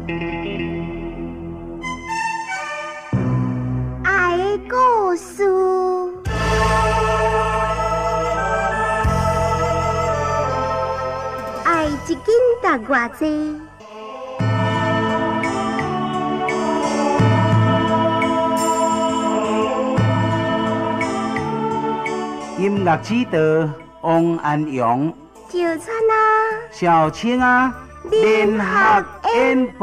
爱的故事。爱一斤值偌济？ 音乐指导王安阳， 赵灿啊， 小青啊，联合演播。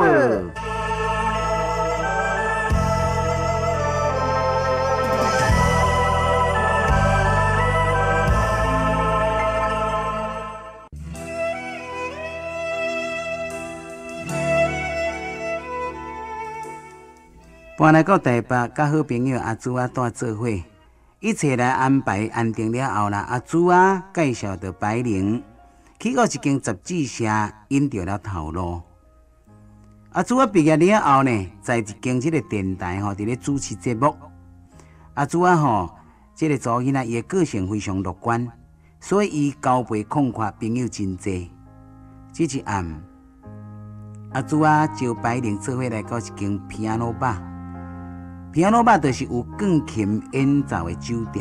搬来到台北，甲好朋友阿朱啊带做伙。一切来安排安定了后啦，阿朱啊介绍到白灵去到一间杂志社，引到了头路。阿朱啊毕业了后呢，在一间这个电台伫咧主持节目。阿朱啊这个查囡仔伊的个性非常乐观，所以伊交陪旷阔朋友真济。这一暗，阿朱啊招白灵做伙来到一间皮亚诺吧。皮亚诺吧就是有钢琴演奏的酒店。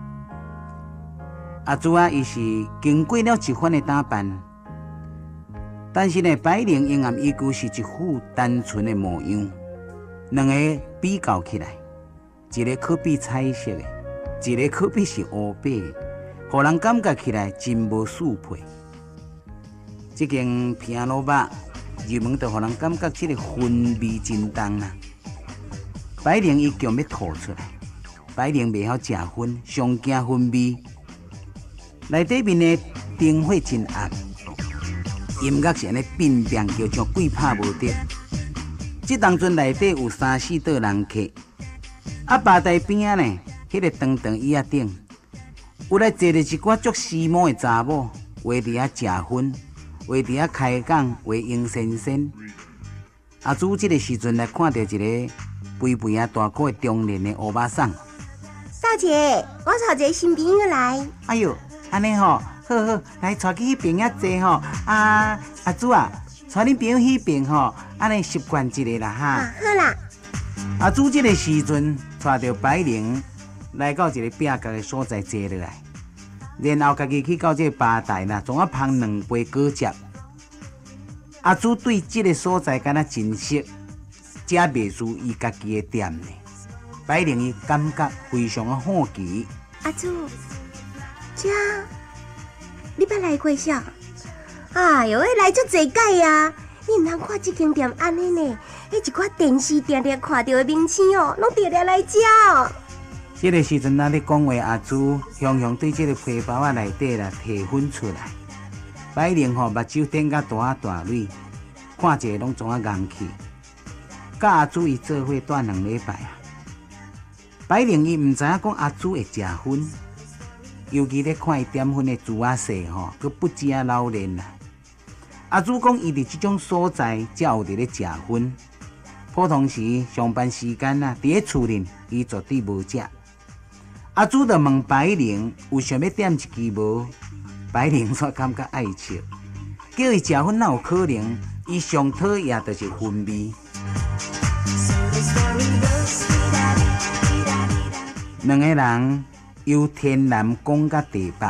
阿朱啊，伊是经过了一番的打扮，但是呢，白灵阴暗依旧是一副单纯的模样。两个比较起来，一个可比彩色的，一个可比是乌白的，互人感觉起来真无适配。这间皮亚诺吧入门就互人感觉这个氛味真重啊。白灵伊强要吐出来，白灵袂晓食薰，上惊薰味。内底面的灯火真暗，音乐是安尼变变叫像鬼拍无得。这当阵内底有3、4桌人客，啊吧台边呢，迄个长长椅仔顶，有来坐着一寡足时髦的查某，围伫遐食薰，围伫遐开讲，话英先生。阿朱这个时阵来看到一个。肥肥啊大块中年的欧巴桑， 大姐，我带一个新朋友来。 哎哟，安尼好，好，来带去迄边遐坐吼。阿朱啊，带恁朋友迄边吼，安尼习惯一下啦哈。 好啦。 阿朱这个时阵带着白灵来到一个壁角的所在坐落来，然后家己去到这个吧台啦，总啊捧2杯果汁。阿朱对这个所在敢若真熟。这袂输伊家己的店呢，白灵伊感觉非常的好奇。 阿朱，这你捌来过啥？哎哟，来足侪届啊！你唔通看这间店安尼呢？迄一寡电视常常看到的明星哦，拢常常来遮哦。 这个时阵，咱咧讲话，阿朱雄雄对这个皮包仔内底啦提分出来。白灵目睭瞪甲大蕊，看一个拢总啊硬气。甲阿朱伊做伙住2礼拜啊，白灵伊唔知影讲阿朱会食薰，尤其咧看伊点薰的珠仔细佫不知啊老练啦。阿朱讲伊伫这种所在才有伫咧食薰，普通时上班时间啊，伫咧厝里伊绝对无食。阿朱就问白灵有想要点一支无？白灵煞感觉爱笑，叫伊食薰哪有可能？伊上讨厌就是薰味。2个人由天南讲到地北。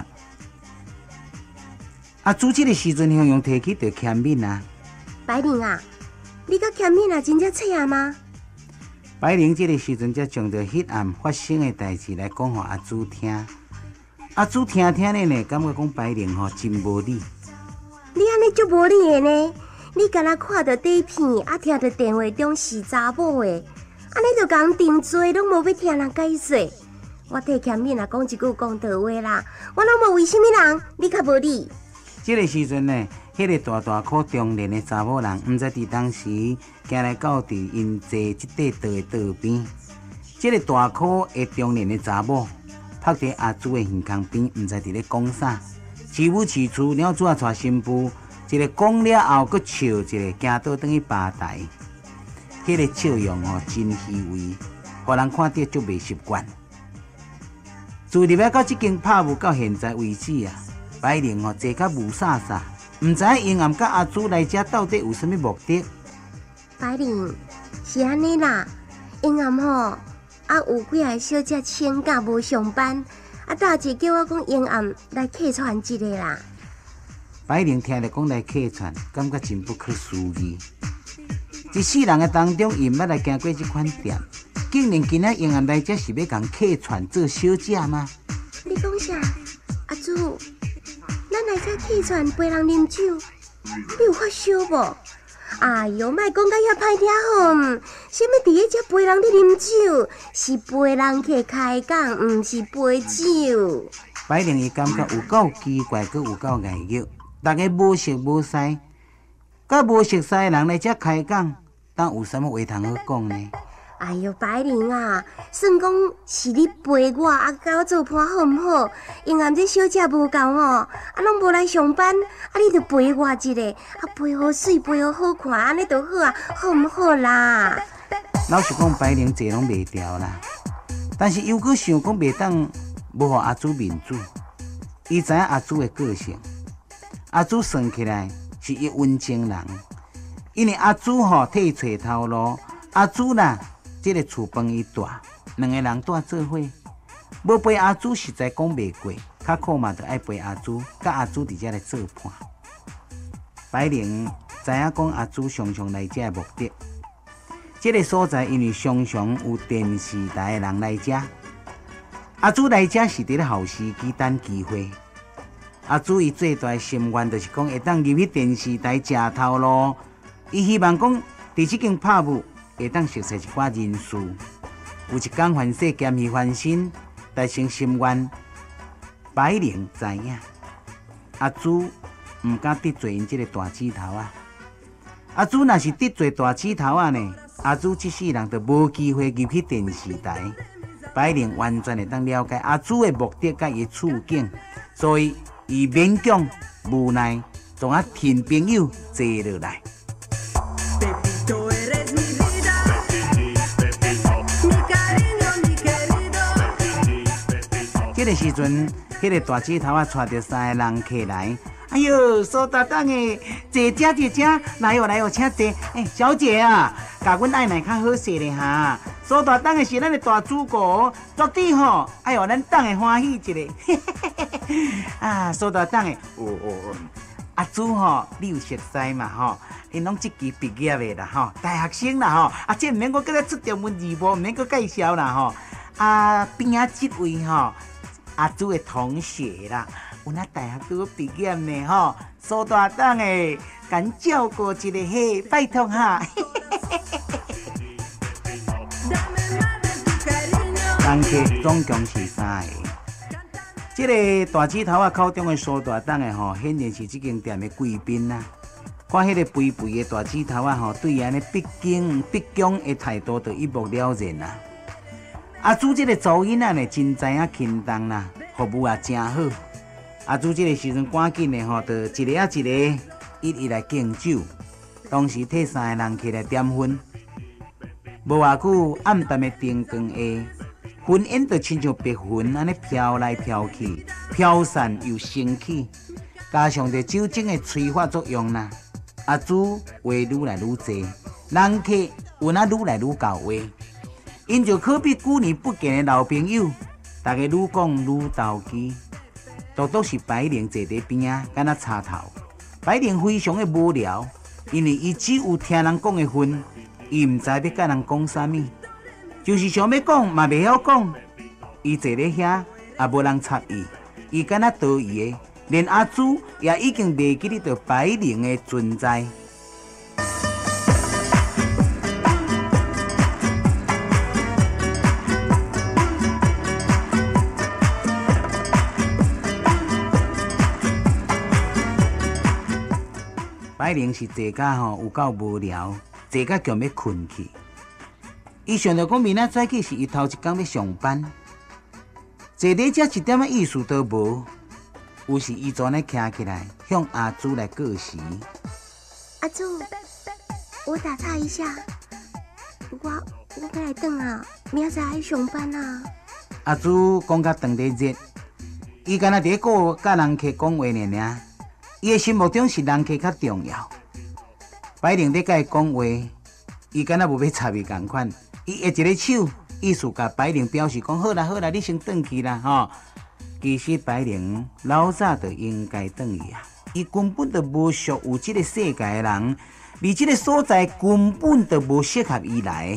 阿朱这个时阵，雄雄提起着欠敏啊。 白灵啊，你甲欠敏啊真正切啊吗？ 白灵这个时阵才将着迄暗发生的代志来讲互阿朱听。阿朱听咧呢，感觉讲白灵真无理。 你安尼足无理的呢？你敢若看到底片，啊听到电话中是查某的，安尼就共定罪，拢无要听人解说。我替欠敏啊讲一句公道话啦，我拢无为什么人，你较无理。 这个时阵呢，迄个大块中年的查某人，毋知伫当时行来到伫因坐即块道的道边。这个大块的中年的查某，趴伫阿朱的耳孔边，毋知伫咧讲啥，饲母饲厝，鸟主啊带新妇，一个讲了后，佫笑一个，行倒转去吧台。迄个笑容真虚伪，互人看着足袂习惯。自入来到这间拍舞到现在为止啊，白灵坐较无煞煞，毋知影阴暗甲阿朱来遮到底有啥物目的。 白灵是安尼啦，因暗吼有几个小姐请假无上班，大姐叫我讲因暗来客串一个啦。 白灵听了讲来客串，感觉真不可思议。一世人的当中，伊毋捌来行过这款店，竟然今仔因暗来这是要共客串做小姐吗？ 你讲啥？阿祖，咱来这客串陪人啉酒，你有发烧无？哎哟，莫讲甲遐歹听吼！什么伫咧遮陪人咧啉酒，是陪人去开讲，毋是陪酒。 白灵伊感觉有够奇怪，佮有够碍虐，大家无熟无识，甲无熟识的人来遮开讲，当有啥物话通好讲呢？ 哎哟，白灵啊，算讲是你陪我，甲我做伴好毋好？因暗这小姐无够吼，拢无来上班，你着陪我一个，陪好水，陪好看，安尼就好啊，好毋好啦？ 老实讲，白灵坐拢袂调啦，但是又搁想讲袂当无互阿祖面子。伊知影阿祖的个性，阿祖算起来是一温情人，因为阿祖替伊找头路，阿祖啦。这个厝饭伊住，两个人住做伙，要陪阿祖实在讲袂过，较苦嘛就爱陪阿祖，甲阿祖伫遮来做伴。白灵知影讲阿祖常常来遮的目的，这个所在因为常常有电视台的人来遮，阿祖来遮是伫咧候时机等机会。阿祖伊最大的心愿就是讲会当入去电视台食头路，伊希望讲伫即间拍舞。会当熟悉一寡人事，有一天凡事兼去翻身，达成心愿。白灵知影，阿祖唔敢得罪因这个大指头啊！阿祖若是得罪大指头啊呢，阿祖这世人就无机会入去电视台。白灵完全会当了解阿祖的目的甲伊处境，所以伊勉强无奈，从啊听朋友坐落来。这个时阵，迄个大指头啊，带着三个人客来。哎呦，苏大当的，姐姐姐姐，来哦来哦，请坐。小姐啊，甲阮爱奶较好势咧哈。苏大当的是咱的大主顾，绝对吼，哎呦，咱当的欢喜一个。苏大当的，阿祖吼，你有熟悉嘛吼？因拢即期毕业的啦吼，大学生啦吼。这毋免我搁再出条文字幕，毋免搁介绍啦吼。边仔即位吼。阿祖的同学啦，有那大学都毕业呢吼，苏大当的，敢照顾一个嘿，拜托哈。人客总共是3个，这个大指头啊口中的苏大当的吼，显然是这间店的贵宾啦。看迄个肥肥的大指头啊吼，对伊安尼毕恭的态度就一目了然啦。阿祖这个查囡仔呢，真知影轻重啦，服务也真好。阿祖这个时阵赶紧的吼，就一个一个一来敬酒，同时替3个人起来点烟。无偌久，暗淡的灯光下，烟烟就亲像白云安尼飘来飘去，飘散又升起，加上着酒精的催化作用啦。阿祖话愈来愈多，人客有那愈来愈到位。因就可比久年不见的老朋友，大家愈讲愈投机。独独是白灵坐在边仔，敢若插头。白灵非常的无聊，因为伊只有听人讲的份，伊唔知要甲人讲啥物，就是想要讲嘛袂晓讲。伊坐咧遐也无人插伊，伊敢若多疑的，连阿祖也已经袂记得着白灵的存在。白灵是坐甲有够无聊，坐甲强要困去。伊想着讲明仔早起是伊头一天要上班，坐伫遮一点仔意思都无。有时伊全咧徛起来，向阿祖来过时。 阿祖，我打岔一下，我要来等啊，明仔载要上班啊。 阿祖讲甲长得热，伊敢若伫个甲人客讲话尔。伊的心目中是人客较重要。白灵在甲伊讲话， 伊敢若无要插伊共款，伊握一个手，意思甲白灵表示讲好啦好啦，你先转去啦吼。其实白灵老早就应该转去啊，伊根本就无属有即个世界的人，而即个所在根本就无适合伊来。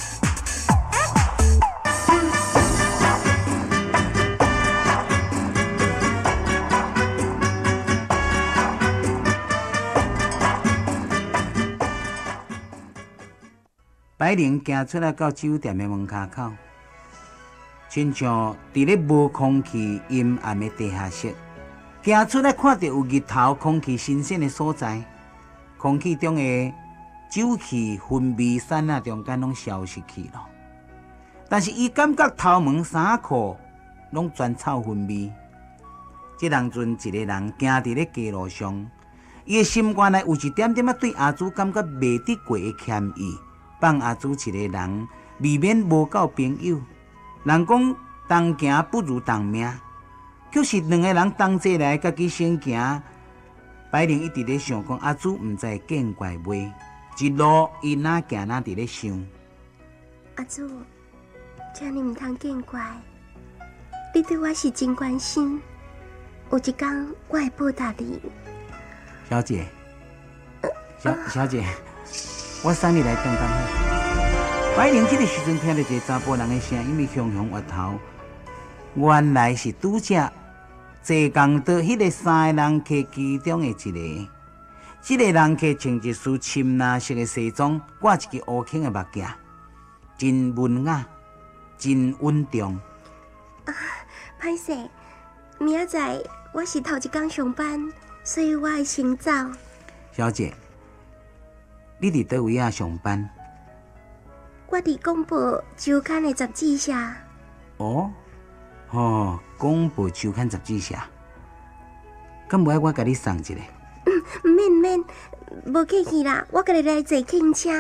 白灵行出来到酒店的门口口，亲像伫咧无空气、阴暗的地下室。行出来看到有日头、空气新鲜的所在，空气中的酒气、烟味散啊，中间拢消失去了。但是伊感觉头毛、衫裤拢全臭烟味。这当阵一个人行伫咧街路上，伊的心肝内有一点点对阿祖感觉袂得过的歉意。放阿祖一个人，未免无够朋友。人讲同行不如同命，就是两个人同齐来，家己先行。白灵一直咧想讲，阿祖毋知见怪袂，一路伊哪行哪伫咧想。 阿祖，请你毋通见怪，你对我是真关心，有一天我会报答你。 小姐，小姐。我送你来当刚好。白灵这个时阵听到一个查甫人的声音，向额头，原来是拄则坐共到迄个3个人客其中的一个。这个人客穿一束深蓝色的西装，挂一支乌孔的目镜，真文雅，真稳重。 歹势，明仔载我是头一天上班，所以我会先走。 小姐。你伫倒位啊上班？ 我伫广播周刊的杂志社。 哦，广播周刊杂志社，敢无爱我甲你送一个？ 免，无客气啦，我甲你来坐轻车。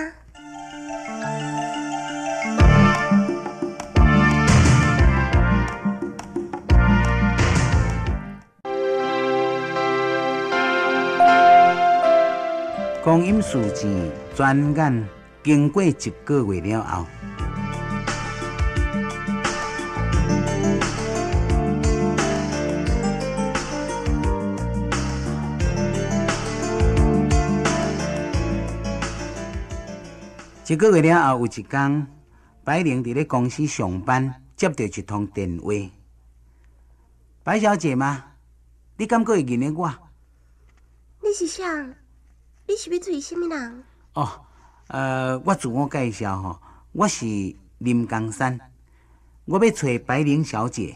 光阴似箭，转眼经过1个月了后，1个月了后有一天，白灵伫咧公司上班，接到一通电话。白小姐吗？你敢阁会认得我？ 你是啥？你是要找什么人？ 我自我介绍吼，我是林江山，我要找白灵小姐。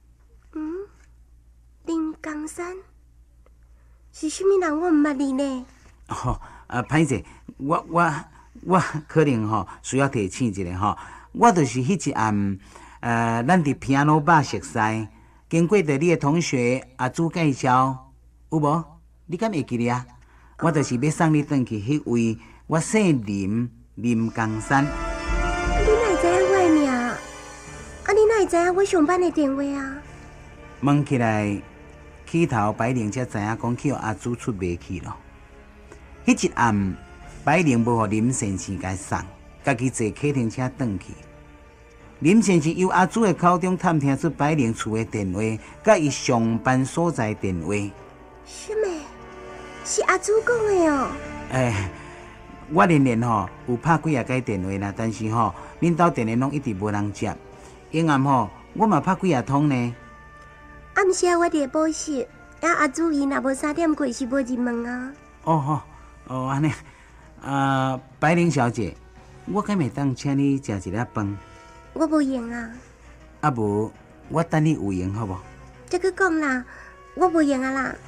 林江山是什么人？我毋捌你呢。 歹势，我可能吼需要提醒一下吼，我就是迄一暗，咱伫平路吧熟悉，经过着你的同学阿祖介绍，有无？你敢会记得啊？我就是要送你转去迄位，我姓林，林江山。 你哪会知影我的名？你哪会知影我上班的电话啊？ 问起来，起头白灵才知影讲去阿祖出卖去了。迄一暗，白灵无互林先生甲送，家己坐客停车转去。林先生由阿祖的口中探听出白灵厝的电话，甲伊上班所在电话。 什么？是阿祖讲的哦。 我连吼有拍几啊个电话啦，但是吼恁兜电话拢一直无人接。因暗吼我嘛拍几啊通呢。 暗时我伫补习，阿祖伊若无3点过是无入门啊。 安尼。白灵小姐，我敢会当请你食一粒饭？ 我无闲啊。 无，我等你有闲好无？ 再去讲啦，我无闲啊啦。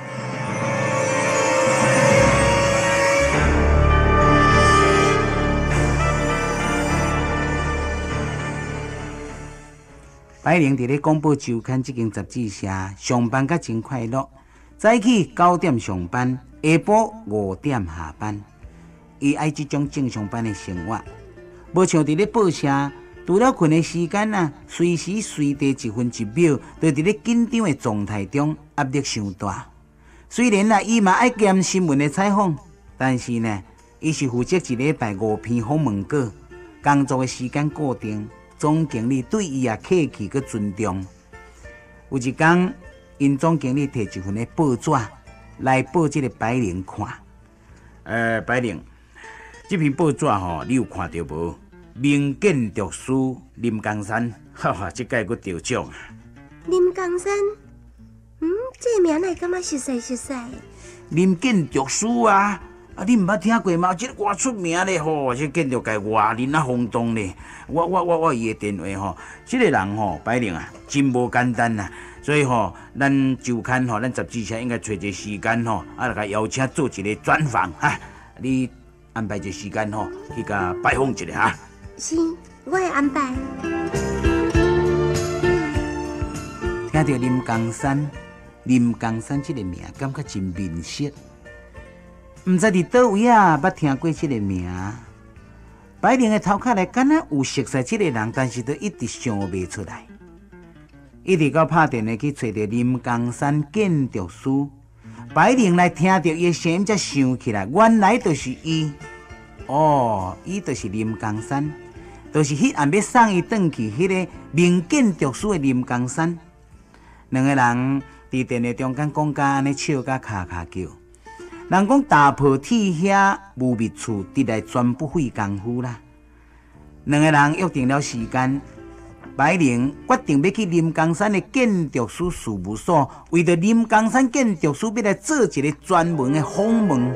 白灵伫咧广播周刊这间杂志社上班甲真快乐，早起9点上班，下晡5点下班。伊爱这种正常班的生活，无像伫咧报社，除了困的时间啊，随时随地1分1秒，都伫咧紧张的状态中，压力伤大。虽然伊嘛爱兼新闻的采访，但是呢， 伊是负责一礼拜5篇访问稿，工作的时间固定，总经理对伊也客气佮尊重。有一天，因总经理摕一份的报纸来报这个白灵看。白灵，这篇报纸你有看到无？名建筑师林江山，哈哈，这届佮得奖。 林江山，这名来感觉熟悉熟悉。 林建筑师啊，你毋捌听过吗？这偌出名咧这建筑界偌人轰动咧。我伊的电话这个人白灵啊，真无简单啊。所以咱周刊咱杂志社应该找一个时间来甲邀请做一个专访哈。你安排一个时间去甲拜访一下哈。 是，我会安排。 听到林江山这个名，感觉真面熟。唔知伫倒位捌听过这个名。白灵的头壳内敢若有熟悉这个人，但是都一直想袂出来。一直到拍电话去找到林江山建筑师，白灵来听到伊的声音，才想起来，原来就是伊。伊就是林江山，就是迄暗要送伊转去迄个名建筑师的林江山。两个人伫电话中间讲甲安尼笑甲咔咔叫，人讲打破铁靴无觅处，得来全不费功夫啦。两个人约定了时间。白灵决定要去林江山的建筑师事务所，为着林江山建筑师要来做一个专门的访问。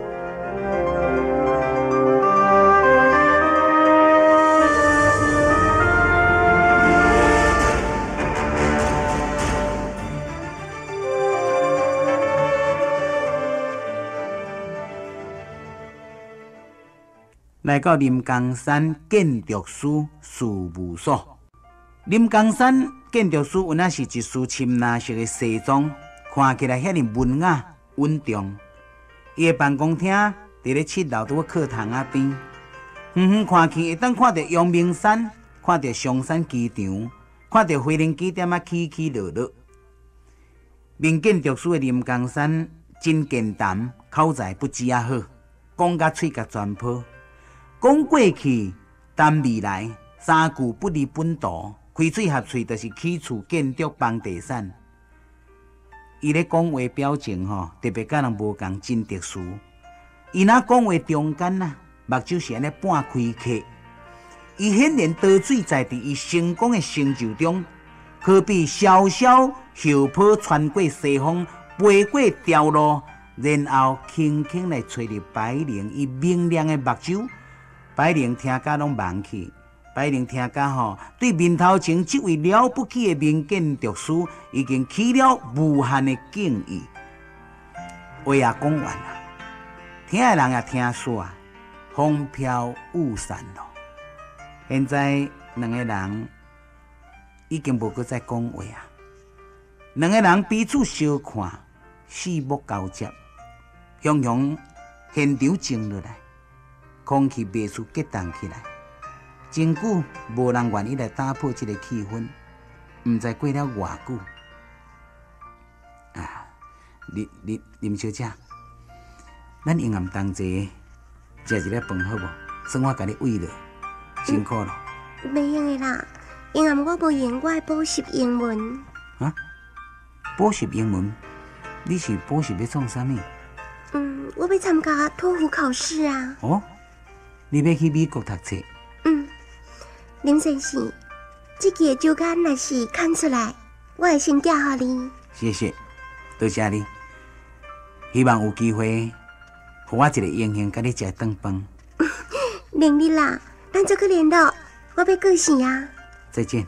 来到林江山建筑师事务所。林江山建筑师原来是一身深蓝色的西装，看起来遐尼文雅稳重。伊的办公厅伫咧7楼拄课堂仔边，远远看去会当看到阳明山，看到松山机场，看到飞龙机点起起落落。名建筑师的林江山真健谈，口才不止啊好，讲甲喙甲全破，讲过去谈未来，三句不离本图。开嘴合喙，就是起厝建筑房地产。伊咧讲话表情特别甲人无共，真特殊。伊若讲话中间目睭是安尼半开开。伊显然陶醉在伫伊成功的成就中，可比潇潇后坡穿过西风，飞过条路，然后轻轻来吹入白灵伊明亮的目睭。白灵听甲拢忘去。白灵听甲对面头前这位了不起的名建筑师已经起了无限的敬意。话也讲完了，听的人也听煞，风飘雾散了。现在两个人已经无搁再讲话啊，两个人彼此相看，四目交接，雄雄现场静落来，空气慢速激动起来。真久无人愿意来打破这个气氛，唔知过了偌久。林小姐，咱阴暗同齐食一粒饭好无？算我甲你喂了，辛苦了。 袂用的啦，因为我无用，我爱补习英文。 补习英文？你是补习要创啥物？ 我要参加托福考试啊。 你要去美国读册？ 林先生，这期的周刊若是刊出来，我会先寄予你。 谢谢，多谢你。希望有机会，给我一个荣幸，甲你食顿饭。 另你啦，咱做个联络，我要过线啊。 再见。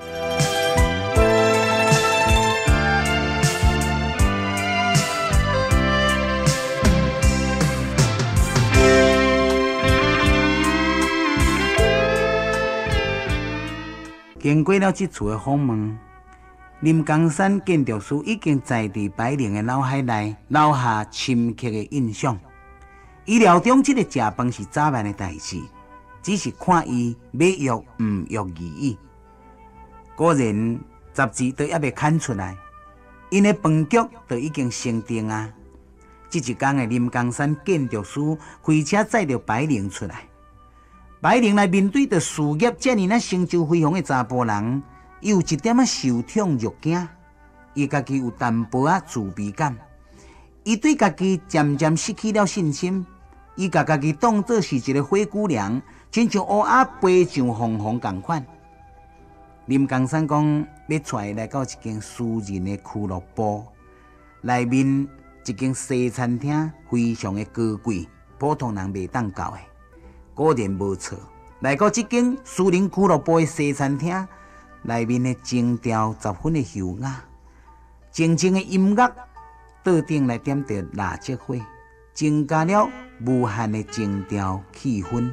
经过了这次的访问，林江山建筑师已经在伫白灵的脑海内留下深刻的印象。意料中，这个食饭是早晚的代志，只是看伊要约唔约而已。果然，杂志都还未刊出来，因的饭局都已经成定啊。 这一天的林江山建筑师开车载着白灵出来。白灵来面对着事业遮尔成就辉煌的查甫人，伊有一点受宠若惊，伊家己有淡薄自卑感，伊对家己渐渐失去了信心，伊把家己当作是一个灰姑娘，亲像乌鸦飞上凤凰同款。林江山讲要带来到一间私人的俱乐部，内面一间西餐厅，非常的高贵，普通人袂当到的。果然无错，来到这间私人俱乐部的西餐厅，内面的情调十分的优雅，静静的音乐，桌顶来点着蜡烛火，增加了无限的情调气氛。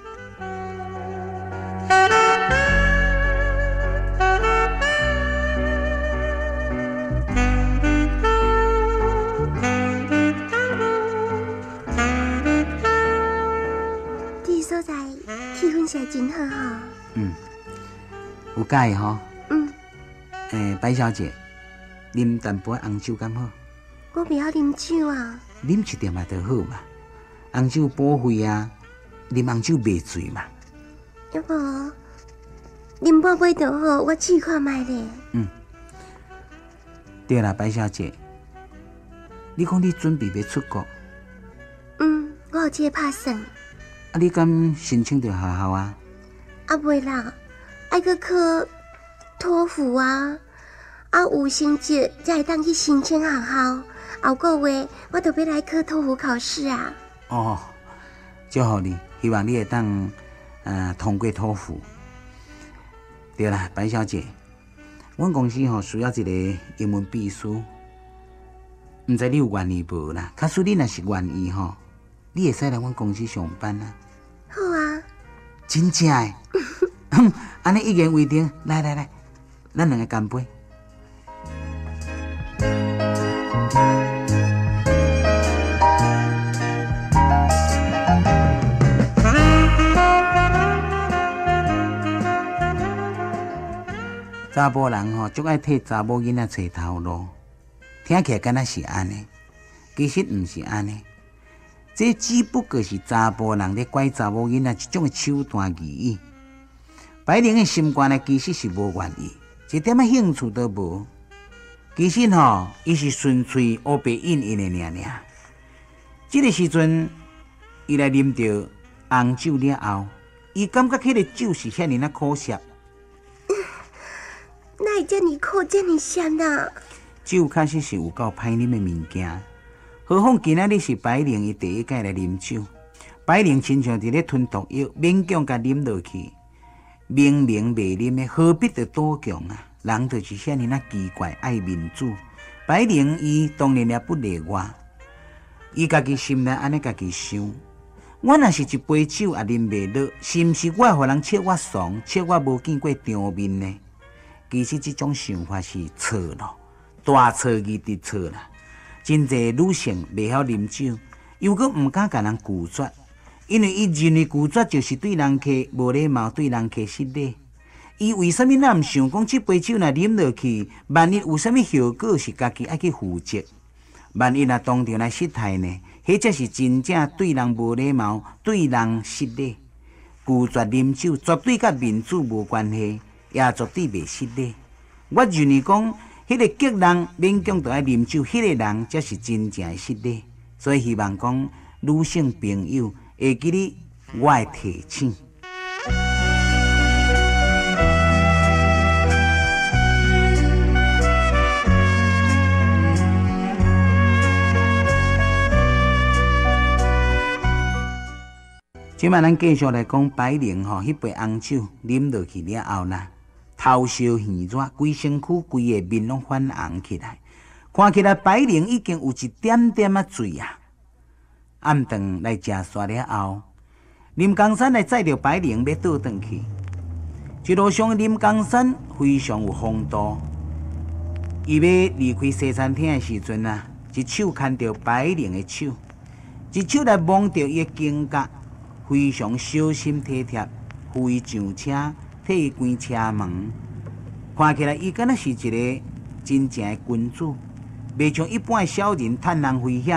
真好吼。 有介吼。白小姐，啉淡薄红酒敢好？ 我不要啉酒啊。 啉一点嘛就好嘛，红酒补肺啊，啉红酒袂醉嘛。 要不啉半杯就好，我试看卖咧。 对啦，白小姐，你讲你准备要出国？ 我有这个打算。 你敢申请到学校啊？ 袂啦，爱去考托福啊，有成绩才会当去申请学校。后个月我就要来考托福考试啊。 祝福你，希望你会当通过托福。对啦，白小姐，阮公司需要一个英文秘书，唔知你有愿意无啦？假使你若是愿意你会使来阮公司上班啊？ 好啊， 真正诶！安尼一言为定，来，咱两个干杯。查甫人足爱替查某囡仔找头路，听起来敢若是安尼，其实毋是安尼。这只不过是查甫人咧拐查某囡仔一种手段而已。白灵的心肝呢，其实是无愿意，一点兴趣都无。其实伊是纯粹黑白应应的尔。这个时阵，伊来啉着红酒了后，伊感觉迄个酒是遐尼苦涩。 哪会这么苦，这么咸啊？ 酒确实是有够歹啉的物件。何况今仔日是白灵伊第一届来啉酒，白灵亲像伫咧吞毒药，勉强甲啉落去。明明袂啉的，何必着赌强啊？人就是遐尼奇怪，爱面子。白灵伊当然也不例外，伊家己心内安尼家己想：我若是一杯酒也啉袂落，是毋是我互人笑我怂，笑我无见过场面呢？其实这种想法是错咯，大错而直错啦。真侪女性袂晓啉酒，又搁毋敢甲人拒绝，因为伊认为拒绝就是对人客无礼貌，对人客失礼。伊为什么那毋想讲这杯酒若啉落去，万一有啥物效果是家己爱去负责？万一若当场来失态呢？迄才是真正对人无礼貌，对人失礼。拒绝啉酒绝对甲面子无关系，也绝对袂失礼。我认为讲。迄个激人勉强都爱啉酒，迄个人才是真正的失礼。所以希望讲女性朋友会记得我的提醒。即摆咱继续来讲白灵迄杯红酒啉落去了后啦。头烧耳热，规身躯、规个面拢泛红起来，看起来白灵已经有一点点醉啊。暗顿来食煞了后，林江山来载着白灵要倒转去。一路上林江山非常有风度，伊要离开西餐厅的时阵一手牵着白灵的手，一手来摸着伊的颈角，非常小心体贴，扶伊上车。替伊关车门，看起来伊敢若是一个真正的君主，袂像一般的小人趁人危险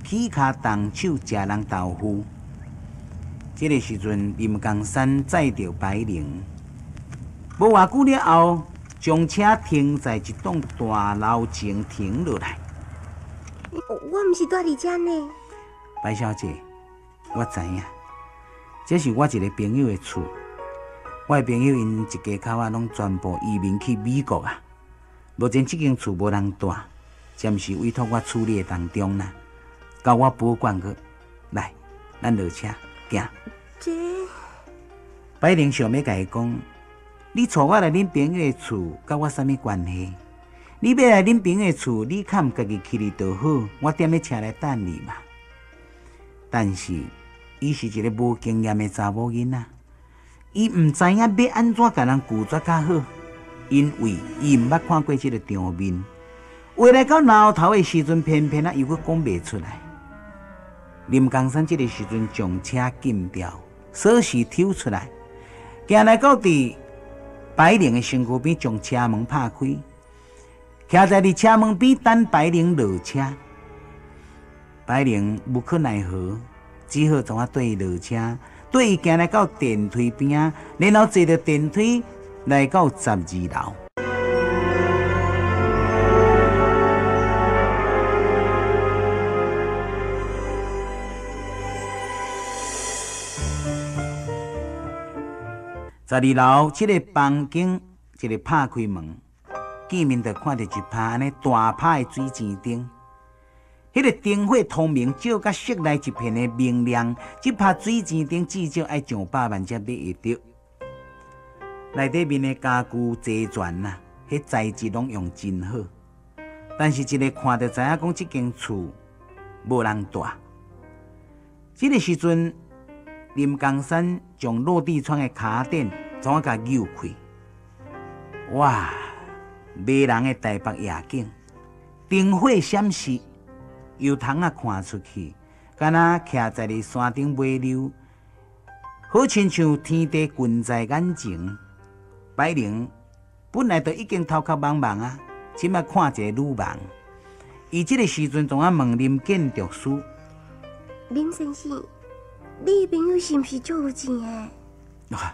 起骹动手食人豆腐。这个时阵，林江山载着白灵，无偌久了后，将车停在一栋大楼前停落来。 我毋是住伫遮呢。 白小姐，我知影，这是我一个朋友的厝。我的朋友因一家口仔拢全部移民去美国啊。目前这间厝无人住，暂时委托我处理的当中啦。交我保管去。来，咱落车，行。 这白灵想要甲伊讲，你带我来恁朋友的厝，甲我啥物关系？你要来恁朋友的厝，你看家己去哩就好，我踮咧车内等你嘛。但是，伊是一个无经验的查某囡仔，伊毋知影要安怎甲人拒绝较好，因为伊毋捌看过这个场面。话来到挠头的时阵，偏偏又佫讲袂出来。林江山这个时阵将车禁掉，锁匙抽出来，行来到伫白灵的身躯边，将车门拍开，徛在伫车门边等白灵落车。白灵无可奈何，只好将我对伊落车，对伊行来到电梯边啊，然后坐着电梯来到12楼。12楼这个房间，一个拍开门，见面就看到一排安尼大拍的水晶灯。迄个灯火通明，照甲室内一片的明亮。这排水晶灯至少爱上100万才买会到。内底面的家具齐全呐，迄材质拢用真好。但是一个看就知影讲，这间厝无人住。这个时阵，林江山将落地窗的卡垫怎啊甲扭开？哇！迷人的台北夜景，灯火闪烁，由窗啊看出去，敢若徛在哩山顶尾溜，好亲像天地均在眼前。白灵本来就已经头壳茫茫啊，即摆看一个愈茫。伊这个时阵总啊问林建筑师： 林先生，你朋友是毋是足有钱的？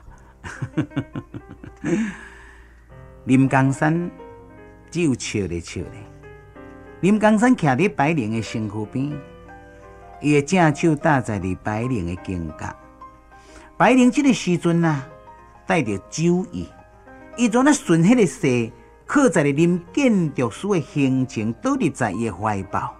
林江山只有笑咧笑咧。林江山徛伫白灵的身躯边，伊的正手搭在哩白灵的颈角。白灵这个时阵啊，带着酒意，伊全啊顺迄个势，靠在林建筑师的形情，倒入在伊的怀抱。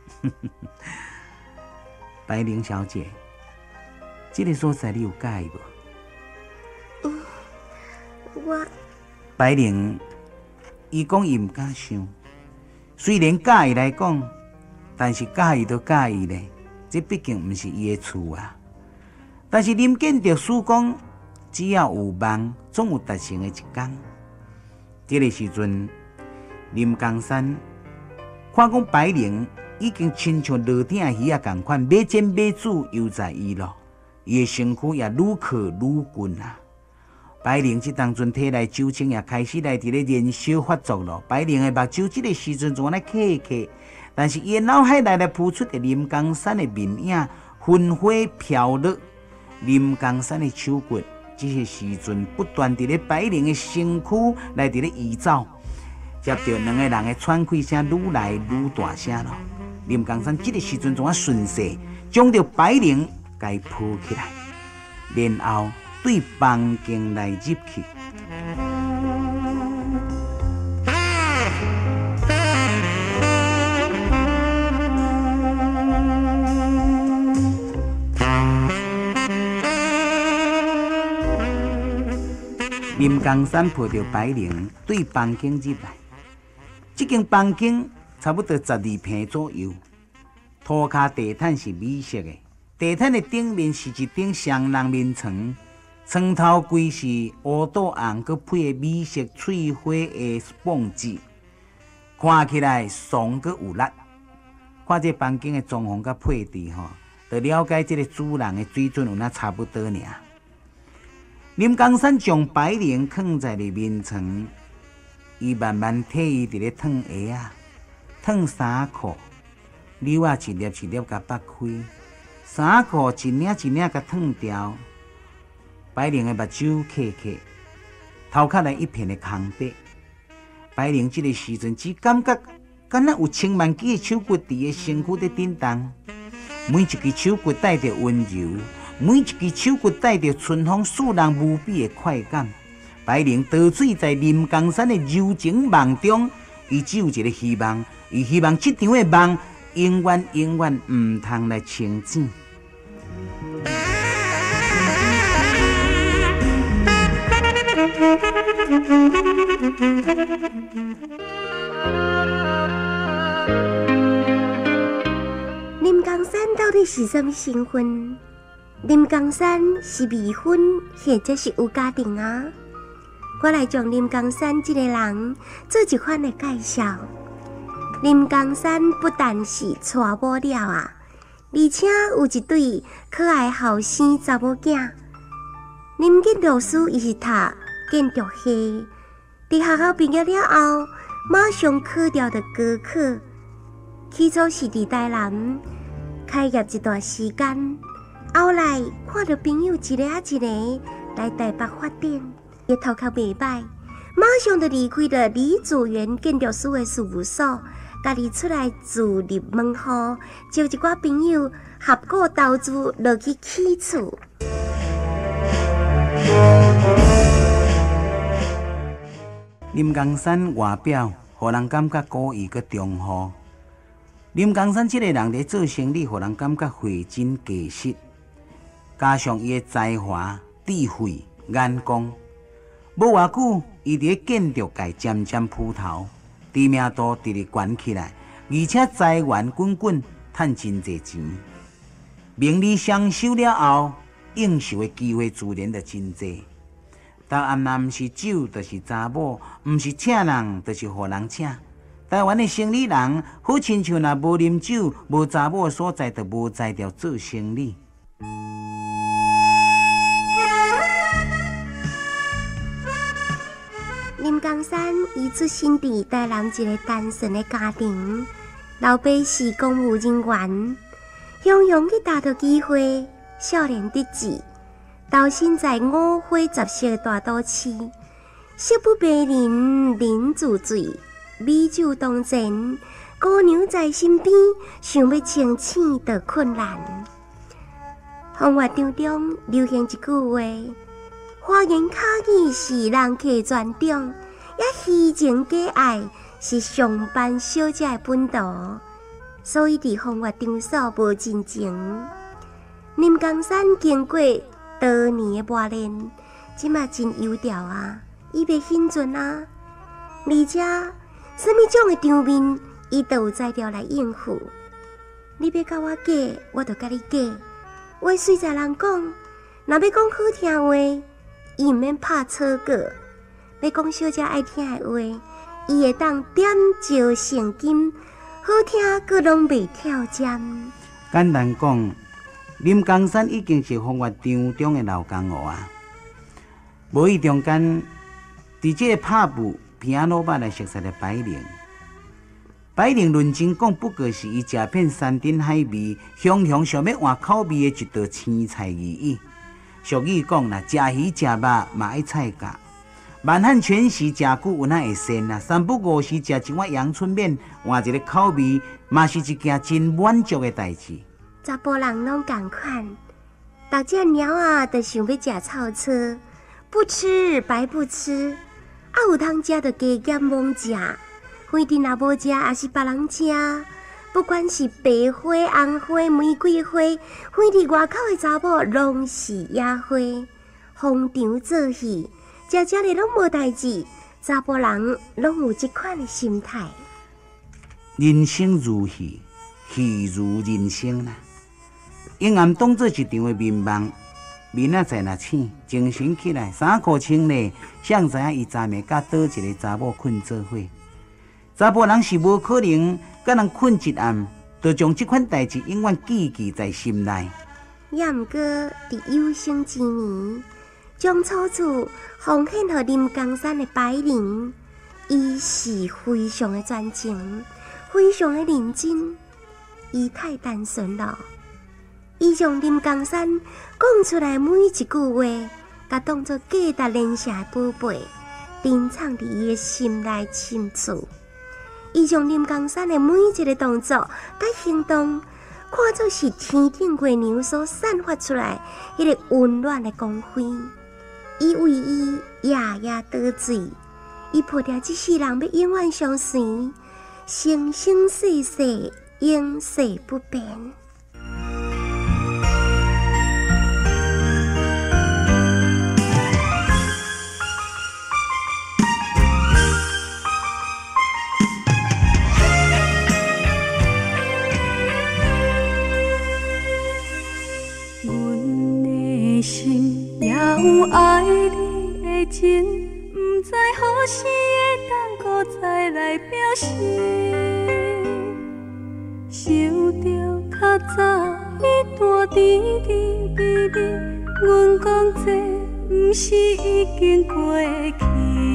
白灵小姐，这个所在你有介意无？ 我白灵，伊讲伊毋敢想。虽然介意来讲，但是介意都介意咧，这毕竟毋是伊的厝啊。但是林建筑师讲，只要有梦，总有达成的一天。这个时阵，林江山看讲白灵已经亲像落顶的鱼仔共款，买煎买煮犹在伊咯，伊的身躯也愈靠愈紧啊。白灵这当阵体内酒精也开始来伫咧燃烧发作咯。白灵的目睭这个时阵仲安尼刻刻，但是伊的脑海内浮出的林江山的面影，烟花飘落。林江山的手骨，这些时阵不断伫咧白灵的身躯来伫咧移走，接着两个人的喘气声愈来愈大声咯。林江山这个时阵仲啊顺势将着白灵给抱起来，然后对房间内入去。林江山抱着白灵对房间入来，这间房间差不多12平左右，涂骹地毯是米色的，地毯的顶面是一顶双人面床。床头柜是乌豆红，佮配个米色翠花的瓮子，看起来爽佮有力。看这房间的装潢佮配置吼，就了解这个主人的水准有哪差不多尔。林江山将白灵放在了面床，伊慢慢替伊伫咧烫鞋啊、烫衫裤， 柳啊一粒一粒甲剥开，衫裤一领一领甲脱掉。白灵的目睭刻刻，头壳内一片的空白。白灵这个时阵只感觉，敢若有千万支的手骨伫个身躯在震动，每一支手骨带着温柔，每一支手骨带着春风使人无比的快感。白灵陶醉在林江山的柔情梦中，伊只有一个希望，伊希望这场的梦永远永远唔通来清醒。 林江山到底是什么身份？林江山是未婚，或者是有家庭啊？我来将林江山这个人做一番的介绍。林江山不但是娶某了啊，而且有一对可爱后生查某囝。林建老师伊是读建筑系，伫学校毕业了后，马上考调的高考。起初是伫台南开业一段时间，后来看到朋友一个一个来台北发展，伊头壳袂歹，马上就离开了李祖元建筑师的事务所，家己出来自立门户，招一寡朋友合股投资落去起厝。 林江山外表，互人感觉古意佮忠厚。林江山这个人咧做生意，互人感觉货真价实。加上伊的才华、智慧、眼光，无偌久，伊伫建筑界渐渐铺头，知名度直直悬起来，而且财源滚滚，赚真侪钱。名利双收了后，应酬的机会自然就真侪。逐暗若毋是酒，就是查某；毋是请人，就是互人请。台湾的生意人，好亲像若无啉酒、无查某的所在，就无才调做生意。 林江山伊出身伫台南一个单纯的家庭，老爸是公务人员，常常去搭到机会，少年得志。投身在五花杂色的大都市，食不白人，人自醉，美酒当前，姑娘在身边，想要清醒就困难。风月场中流行一句话：花言巧语是人客传中，也虚情假爱是上班小姐的本道。所以伫风月场所无真情。林江山经过多年的磨练，即嘛真优调啊，伊袂兴准啊，而且什么种的场面，伊都有材料来应付。你要甲我嫁，我就甲你嫁。话虽在人讲，若要讲好听话，伊毋免拍草稿；要讲小姐爱听的话，伊会当点石成金，好听佫拢袂跳针。 简单讲，林江山已经是风月场中的老江湖啊。无意中间，伫这个拍舞鼻仔老板来熟悉的白灵。白灵论真讲，不过是伊食遍山珍海味，雄雄想要换口味的一道青菜而已。俗语讲啦，食鱼食肉嘛爱菜价，满汉全席食久有哪会鲜啊？三不五时食一碗阳春面，换一个口味，嘛是一件真满足的代志。 查甫人拢同款，大只鸟啊，就想要食臭车，不吃白不吃，啊有通食就加减猛食。反正若无食，也是别人食。不管是白花、红花、玫瑰花，反正外口的查某拢是野花。逢场作戏，食的拢无代志。查甫人拢有这款的心态。 人生如戏，戏如人生啦。阴暗当作一场的眠梦，面仔在那醒，精神起来，衫裤清丽，谁知影伊昨暝甲倒一个查某困做伙。查甫人是无可能甲人困一暗，就将这款代志永远记在心内。 也毋过伫有生之年，将楚楚奉献予林江山的白灵，伊是非常的专情，非常的认真。 伊太单纯了。伊将林江山讲出来每一句话，甲当作价值连城的宝贝，珍藏伫伊的心内深处。伊将林江山的每一个动作甲行动，看作是天顶月亮所散发出来迄个温暖的光辉。伊为伊夜夜倒水，伊抱着这世人要永远相随，生生世世永世不变。 心也有爱你的情，不知何时会当搁再来表示。想着较早迄段甜甜蜜蜜，阮讲这不是已经过去。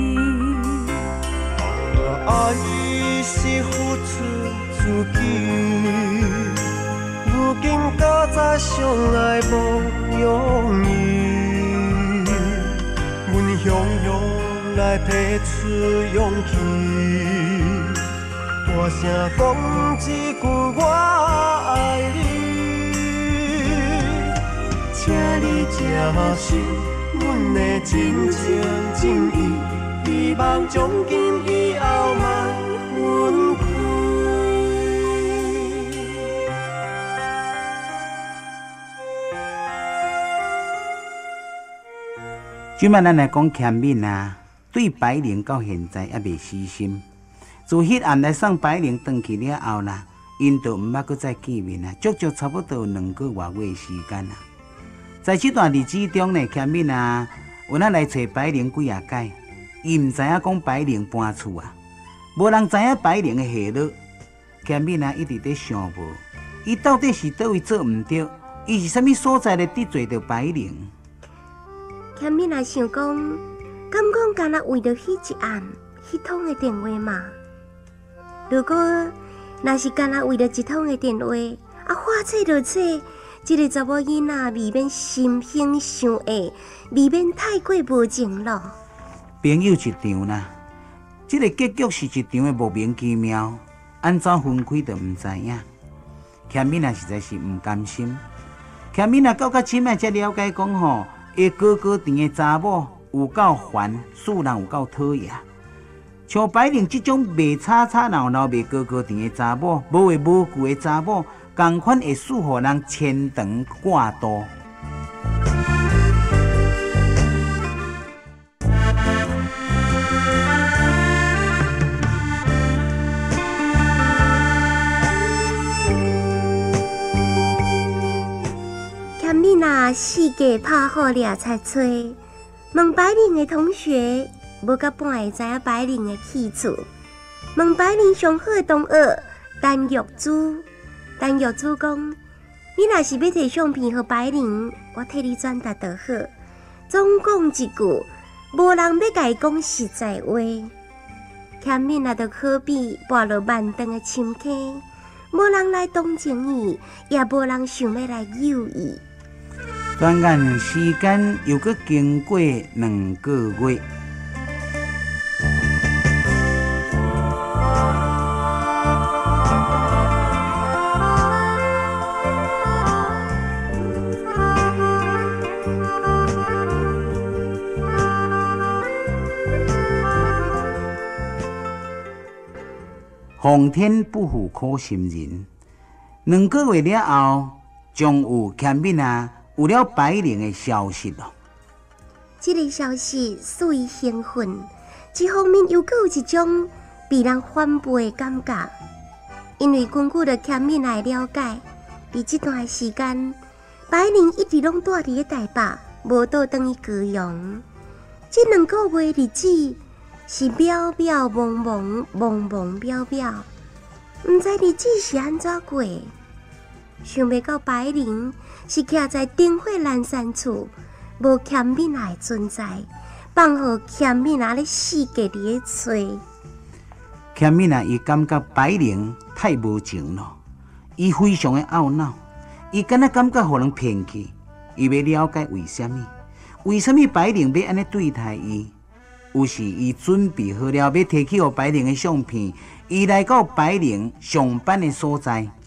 爱是付出自己。如今到早相爱无容易，阮雄雄来提出勇气，大声讲一句我爱你，请你接受阮的真情真意，希望从今以后莫分开。 即摆咱来讲谦敏啊，对白灵到现在还未死心。自迄暗来送白灵回去了后啦，因就毋捌搁再见面啊，足足差不多有2个月的时间啊。在这段日子中呢，谦敏啊，有咱来找白灵几啊届，伊毋知影讲白灵搬厝啊，无人知影白灵的下落。谦敏啊，一直在想无，伊到底是倒位做毋对，伊是啥物所在咧得罪着白灵？ 谦敏也想讲，敢讲干那为着迄一暗、迄通的电话嘛？如果若是干那为着一通的电话，花册就册，这个查某囡仔未免心狠伤恶，未免太过无情咯。 朋友一场啦，这个结局是一场的莫名其妙，安怎分开就毋知影。谦敏啊，实在是毋甘心。谦敏啊，到即摆才了解讲吼。伊哥哥店的查某有够烦，使人有够讨厌。像白灵这种袂吵吵闹闹、袂哥哥店的查某，无话无句的查某，同款会使予人牵肠挂肚。 谦敏啊，四界拍好掠才吹，问白灵的同学，无到半会知影白灵的去处。问白灵上好的同学陈玉珠，陈玉珠讲：你若是要摕相片给白灵，我替你转达就好。总讲一句，无人要甲伊讲实在话。谦敏啊，就好比跋落漫长的深坑，无人来同情伊，也无人想要来救伊。 转眼时间又搁经过2个月，皇天不负苦心人。2个月了后，终有谦敏啊。有了白灵的消息咯， 这个消息使伊兴奋，一方面又有一种被人反背的感觉，因为根据着谦敏来了解，伫这段时间，白灵一直拢住伫咧台北，无倒转去高雄。这2个月日子是渺渺茫茫，茫茫渺渺，毋知日子是安怎过。想袂到白灵是徛在灯火阑珊处，无谦敏的存在，放互谦敏咧世界伫咧找。 谦敏伊感觉白灵太无情咯， 伊非常的懊恼，伊敢若感觉互人骗去，伊要了解为什么？为什么白灵要安尼对待伊？有时伊准备好了要提起互白灵的相片，伊来到白灵上班的所在，